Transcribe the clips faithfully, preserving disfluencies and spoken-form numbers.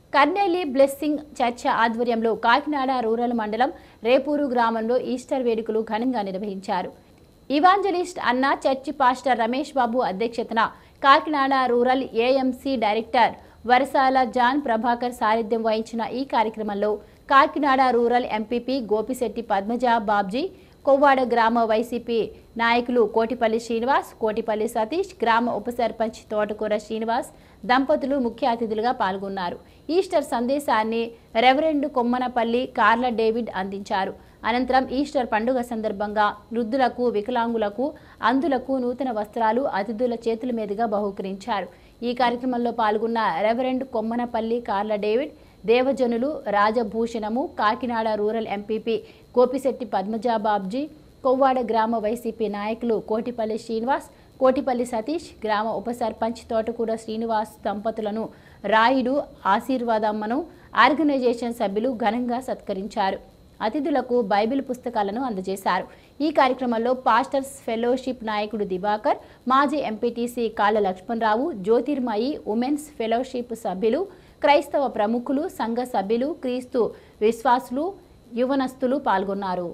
కర్నేలి blessing చర్చ ఆధ్వర్యంలో Kakinada rural మండలం రేపూరు గ్రామంలో ఈస్టర్ వేడుకలు ఘనంగా నిర్వహించారు. ఇవాంజలిస్ట్ అన్న చర్చి పాస్టర్ రమేష్ బాబు అధ్యక్షతన Kakinada rural AMC director Varasala John Prabhakar సారథ్యం వహించిన ఈ కార్యక్రమంలో కాకినాడ రూరల్ ఎంపీపీ గోపిశెట్టి పద్మజ బాబ్జీ, కొవ్వాడ గ్రామ వైసీపీ నాయకులు కోటిపల్లి శ్రీనివాస్, కోటిపల్లి సతీష్, గ్రామ ఉప సర్పంచ్ తోటకూర శ్రీనివాస్ దంపతులు ముఖ్య అతిథులుగా పాల్గొన్నారు. ఈస్టర్ సందేశాన్ని రెవరెండ్ కొమ్మనపల్లి కార్ల డేవిడ్ అందించారు. అనంతరం ఈస్టర్ పండుగ సందర్భంగా వృద్ధులకు, వికలాంగులకు, అంధులకు నూతన వస్త్రాలు అతిథుల చేతుల మీదుగా బహూకరించారు. ఈ కార్యక్రమంలో పాల్గొన్న రెవరెండ్ కొమ్మనపల్లి కార్ల డేవిడ్, దేవజనులు రాజభూషణము, కాకినాడ రూరల్ ఎంపీపీ గోపిశెట్టి పద్మజ బాబ్జీ, కొవ్వాడ గ్రామ వైసీపీ నాయకులు కోటిపల్లి శ్రీనివాస్, కోటిపల్లి సతీష్, గ్రామ ఉప సర్పంచ్ తోటకూర శ్రీనివాస్ దంపతులను రాయుడు ఆశీర్వాదమ్మను ఆర్గనైజేషన్ సభ్యులు ఘనంగా సత్కరించారు. అతిథులకు బైబిల్ పుస్తకాలను అందజేశారు. ఈ కార్యక్రమంలో పాస్టర్స్ ఫెలోషిప్ నాయకుడు దివాకర్, మాజీ ఎంపీటీసీ కాళ్ళ లక్ష్మణరావు, జ్యోతిర్మయి ఉమెన్స్ ఫెలోషిప్ సభ్యులు, క్రైస్తవ ప్రముఖులు, సంఘ సభ్యులు, క్రీస్తు విశ్వాసులు, యువనస్తులు పాల్గొన్నారు.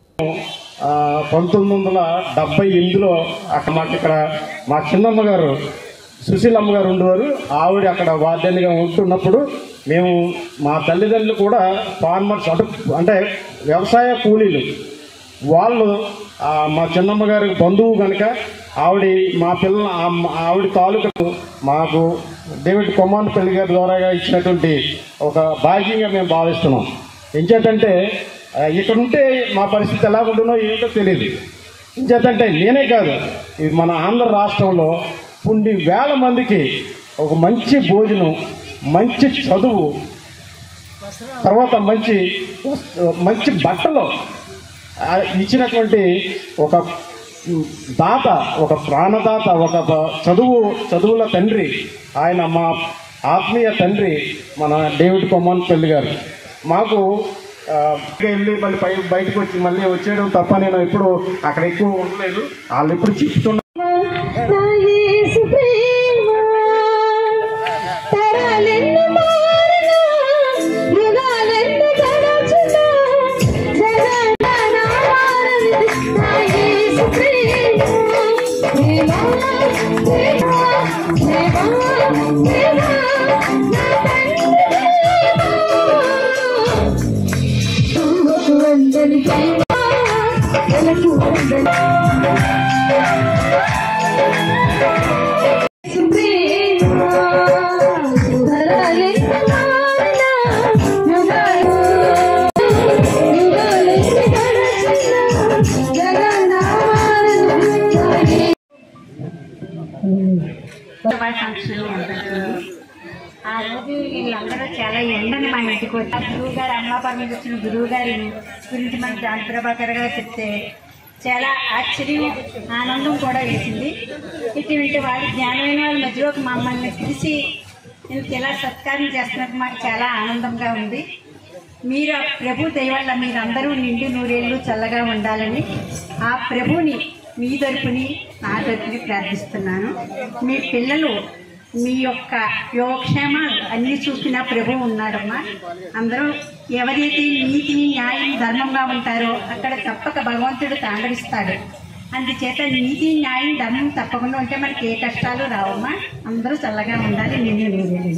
పంతొమ్మిది వందల డెబ్బై ఎనిమిదిలో అక్కడ మాకు ఇక్కడ మా చిన్నమ్మ గారు సుశీలమ్మ గారు ఉండేవారు. ఆవిడ అక్కడ వాద్యానిగా ఉంటున్నప్పుడు మేము మా తల్లిదండ్రులు కూడా ఫార్మర్స్ అంటే అంటే వ్యవసాయ కూలీలు. వాళ్ళు మా చిన్నమ్మ గారికి బంధువు కనుక ఆవిడ మా పిల్లల ఆవిడ తాలూకు మాకు డేవిడ్ కొమ్మనపల్లి గారి ద్వారా ఇచ్చినటువంటి ఒక భాగ్యంగా మేము భావిస్తున్నాం. ఎంచేతంటే ఇక్కడ ఉంటే మా పరిస్థితి ఎలా ఉంటుందో ఏంటో తెలియదు. ఎంచేతంటే నేనే కాదు, ఇది మన ఆంధ్ర రాష్ట్రంలో కొన్ని వేల మందికి ఒక మంచి భోజనం, మంచి చదువు, తర్వాత మంచి మంచి బట్టలు ఇచ్చినటువంటి ఒక దాత, ఒక ప్రాణదాత, ఒక చదువు చదువుల తండ్రి ఆయన, మా ఆత్మీయ తండ్రి మన డేవిడ్ కొమ్మనపల్లి గారు. మాకు వెళ్ళి మళ్ళీ పై బయటకు వచ్చి మళ్ళీ వచ్చేయడం తప్ప నేను ఎప్పుడు అక్కడ ఎక్కువ ఉండలేదు. వాళ్ళు ఎప్పుడు చెప్తున్నారు ఆ రోజు వీళ్ళందరూ చాలా ఎండని మా ఇంటికి వచ్చి గురువు గారు అమలాపురం నుంచి వచ్చిన గురువు గారి గురించి మన జాన్ ప్రభాకర్ గారు చెప్తే చాలా ఆశ్చర్యం, ఆనందం కూడా వేసింది. ఇటువంటి వారి జ్ఞానమైన వాళ్ళ మధ్యలోకి మమ్మల్ని పిలిచి ఇంత ఇలా సత్కారం చేస్తున్నట్టు మాకు చాలా ఆనందంగా ఉంది. మీరు ఆ ప్రభు దయవల్ల మీరందరూ నిండు నూరేళ్ళు చల్లగా ఉండాలని ఆ ప్రభుని మీ తరపుని నా తరపుని ప్రార్థిస్తున్నాను. మీ పిల్లలు మీ యొక్క యోగక్షేమాలు అన్నీ చూసిన ప్రభు ఉన్నాడమ్మా. అందరూ ఎవరైతే నీతి, న్యాయం, ధర్మంగా ఉంటారో అక్కడ తప్పక భగవంతుడు తాండవిస్తాడు. అందుచేత నీతి, న్యాయం, ధర్మం తప్పకుండా ఉంటే మనకి ఏ కష్టాలు రావమ్మా. అందరూ చల్లగా ఉండాలి. నిన్ను నేను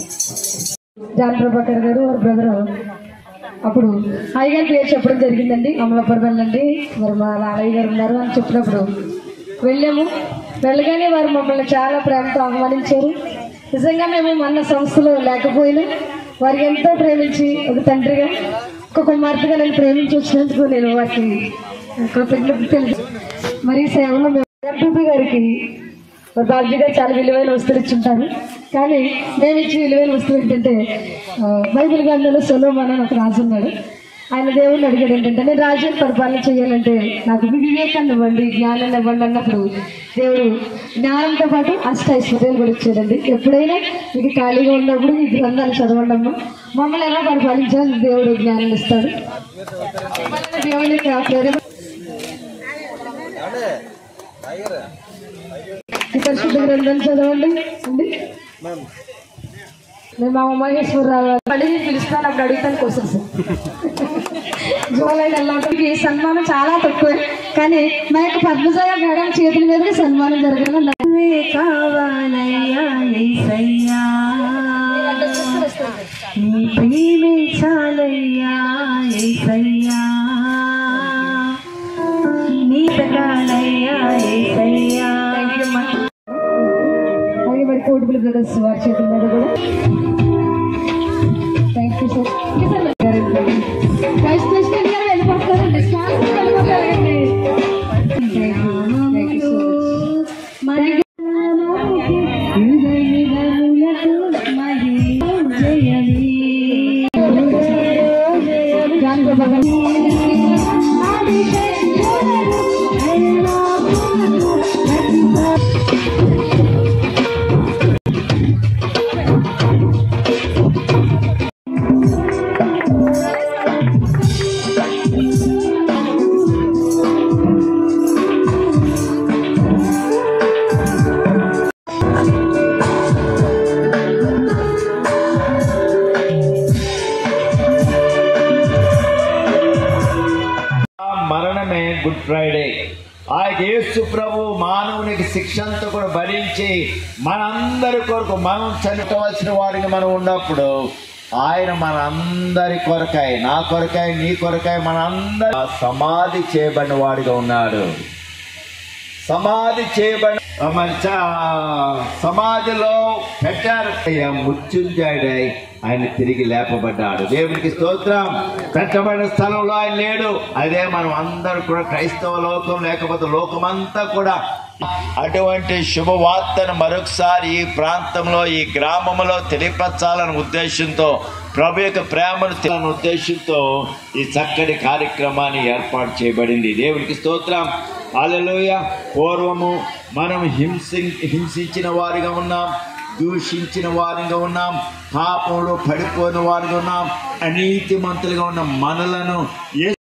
జాన్ ప్రభాకర్ గారు వారి బ్రదరు అప్పుడు అయ్యగారి పేరు చెప్పడం జరిగిందండి. అమలాపురం వెళ్ళండి, మరి మా నాన్నయ్య గారు ఉన్నారు అని చెప్పినప్పుడు వెళ్ళాము. వెళ్ళగానే వారు మమ్మల్ని చాలా ప్రేమతో ఆహ్వానించారు. నిజంగా మేము మన సంస్థలో లేకపోయినా వారికి ఎంతో ప్రేమించి ఒక తండ్రిగా, ఒక కుమార్తెగా నేను ప్రేమించి వచ్చినందుకు నేను వారికి కృతజ్ఞత తెలుసు. మరి సేవలో మేము ఎంపీపీ గారికి బాబ్జీ గారు చాలా విలువైన వస్తువులు ఇచ్చుంటారు. కానీ మేము ఇచ్చి విలువైన వస్తువు ఏంటంటే బైబిల్ గ్రంథంలో సొలొమోను అని ఒక రాజు ఉన్నాడు. ఆయన దేవుడిని అడిగాడు ఏంటంటే, నేను రాజ్యం పరిపాలన చేయాలంటే నాకు వివేకాన్ని ఇవ్వండి, జ్ఞానాన్ని ఇవ్వండి అన్నప్పుడు దేవుడు జ్ఞానంతో పాటు అష్ట ఐశ్వర్యాలు కూడా ఇచ్చాడండి. ఎప్పుడైనా మీకు ఖాళీగా ఉన్నప్పుడు ఈ గ్రంథాలు చదవండి అమ్మ, మమ్మల్ని ఎలా పరిపాలించాలి దేవుడు జ్ఞానం ఇస్తాడు. దేవుని ప్రేమ పరిశుద్ధ గ్రంథాలు చదవండి. నేను మా మహేశ్వరరావు మళ్ళీ నేను పిలుస్తాను, అప్పుడు అడుగుతాను క్వశ్చన్స్. జూలై నెలకి సన్మానం చాలా తక్కువ, కానీ మా యొక్క పద్మజ మేడం చేతుల మీదకి సన్మానం జరగాలి. కావాలయ్యా యేసయ్యా, నీ ప్రేమే చాలయ్యా యేసయ్యా, నీ తగాలయ్యా యేసయ్యా. అలాగే మరి కోటిపల్లి బ్రదర్స్ వారి చేతుల మీద కూడా thank you sir. Vice president గారు వెళ్ళిపోతారండి, స్పాన్సర్ వెళ్ళిపోతారండి. మరణమే గుడ్ ఫ్రైడే. ఆ యేసు ప్రభు మానవునికి శిక్ష అంతా కూడా భరించి మనందరి కొరకు మనం చనిపోవలసిన వారికి మనం ఉన్నప్పుడు ఆయన మన అందరి కొరకాయ, నా కొరకాయ, నీ కొరకాయ, మన అందరి సమాధి చేయబడిన వాడిగా ఉన్నాడు. సమాధి చేయబడిన మంచి సమాధిలో పెట్టారు. మృత్యుంజయుడై ఆయన తిరిగి లేపబడ్డాడు. దేవునికి స్తోత్రం. పెట్టబడిన స్థలంలో ఆయన లేడు. అదే మనం అందరూ కూడా క్రైస్తవ లోకం, లేకపోతే లోకమంతా కూడా అటువంటి శుభవార్తను మరొకసారి ఈ ప్రాంతంలో, ఈ గ్రామంలో తెలియపరచాలనే ఉద్దేశంతో, ప్రభు యొక్క ప్రేమను తెలియని ఉద్దేశంతో ఈ చక్కటి కార్యక్రమాన్ని ఏర్పాటు చేయబడింది. దేవునికి స్తోత్రం. హల్లెలూయా. పూర్వము మనం హింసి హింసించిన వారిగా ఉన్నాం, దూషించిన వారిగా ఉన్నాం, పాపంలో పడిపోయిన వారిగా ఉన్నాం, అనీతిమంతులుగా ఉన్న మనలను